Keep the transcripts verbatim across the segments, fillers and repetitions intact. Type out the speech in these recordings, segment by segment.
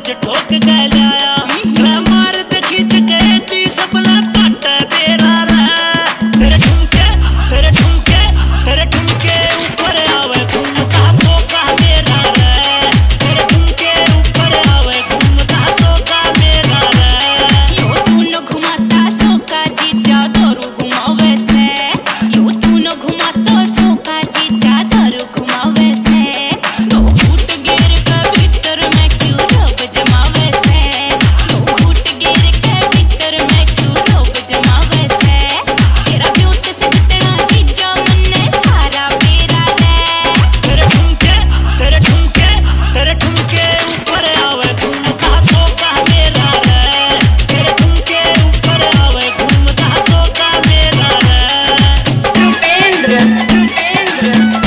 रोज ठोक गया मैं मार ते खींच के ती सपना काट तेरा रे तेरे ठुमके तेरे ठुमके तेरे ठुमके ऊपर आवे घूमता सोका मेरा रे तेरे ठुमके ऊपर आवे घूमता सोका मेरा रे यो तू न घुमाता सोका जीजा धरू घुमावे से यो तू न घुमाता सोका जीजा धरू घुमावे से दो घूट गिर के भीतर में क्यों रब जमावे से दो घूट गिर के भीतर में क्यों रब जमावे से तेरा ब्यूट से जितना जीजा मन्ने सारा मेरा रे तेरे ठुमके तेरे ठुमके तेरे ठुमके ऊपर आवे घूमता सोका मेरा रे तेरे ठुमके ऊपर आवे घूमता सोका मेरा रे रुपेंद्र रुपेंद्र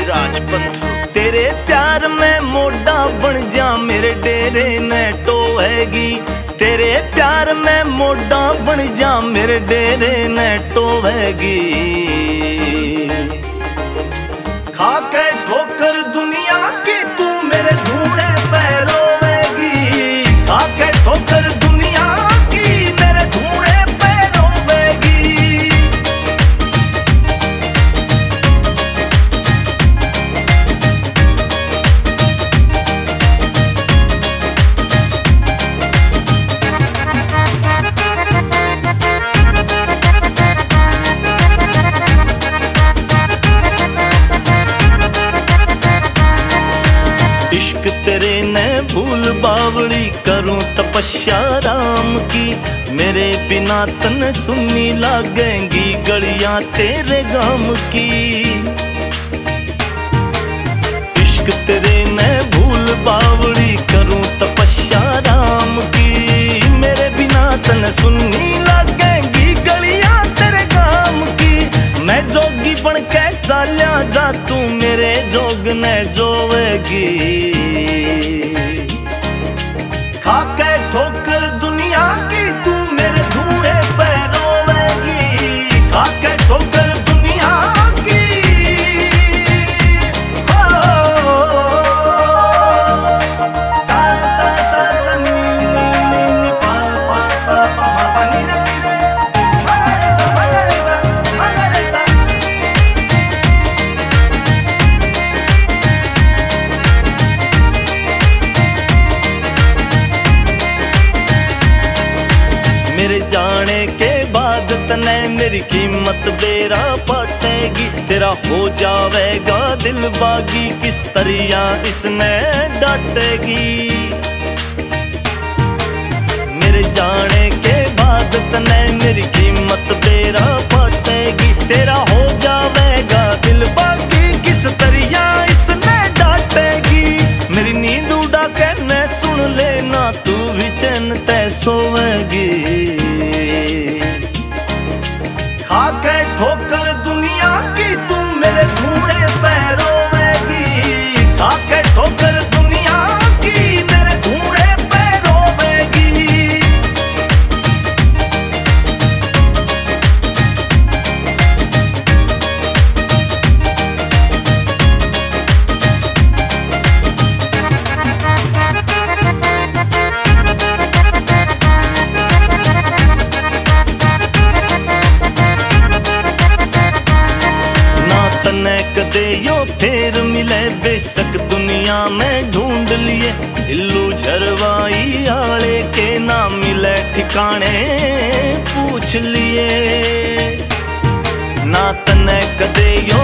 राजपंथ। तेरे प्यार में मोड़ा बन जा मेरे डेरे ने टोवेगी, तेरे प्यार में मोड़ा बन जा मेरे डेरे ने टोवेगी। खा के ठोकर दुनिया की तू मेरे धूने पे रोवेगी, खा के ठोकर दुनिया की मेरे धूने पे रोवेगी। तेरे ने भूल बावड़ी करूं तपस्या राम की, मेरे बिना तन सुनी लागेंगी गलियां तेरे गाम की। इश्क तेरे ने भूल बावड़ी करूं तपस्या राम की, मेरे बिना तन सुनी लागेंगी गलियां तेरे गाम की। मैं जोगी बन के चाल्या जा तू मेरे जोग ने जोवेगी, खा के ठोकर दुनिया की तू मेरे धूए पे रोवेगी, खा के ठोकर दुनिया की। हो सा सा सा सा नी नी नी नी पा पा पा पा पा नी रे नी रे मगरे सा मगरे सा मगरे सा। मेरे जाने के बाद तने मेरी कीमत बेरा पाटेगी, तेरा हो जावेगा दिल बागी किस तरिया इसने डांटेगी। मेरे जाने के बाद तने मेरी कीमत बेरा पाटेगी, तेरा हो जावेगा दिल बागी किस तरिया इसने डांटेगी। मेरी नींद उड़ा के न सुन लेना तू भी चैन तै सोवेगी, खा के ठोकर दुनिया की तू मेरे धूने पे रोवेगी, खा के ठोकर दुनिया की मेरे धूने पे रोवेगी। कदे यो फेर मिले बेशक दुनिया में ढूंढ लिए, दिल्लू झरवाई आले के ना मिले ठिकाने पूछ लिए। ना तने कदे यो